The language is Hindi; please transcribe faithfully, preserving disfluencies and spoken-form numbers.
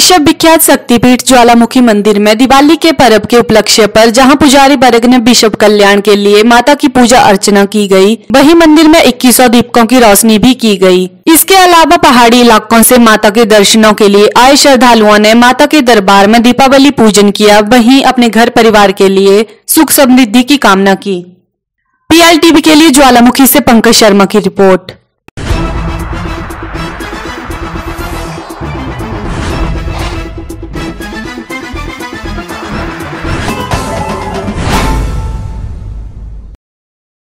विश्व विख्यात शक्तिपीठ ज्वालामुखी मंदिर में दिवाली के पर्व के उपलक्ष्य पर जहां पुजारी वर्ग ने विश्व कल्याण के लिए माता की पूजा अर्चना की गई, वहीं मंदिर में इक्कीसों दीपकों की रोशनी भी की गई। इसके अलावा पहाड़ी इलाकों से माता के दर्शनों के लिए आए श्रद्धालुओं ने माता के दरबार में दीपावली पूजन किया, वहीं अपने घर परिवार के लिए सुख समृद्धि की कामना की। पीएलटीवी के लिए ज्वालामुखी से पंकज शर्मा की रिपोर्ट।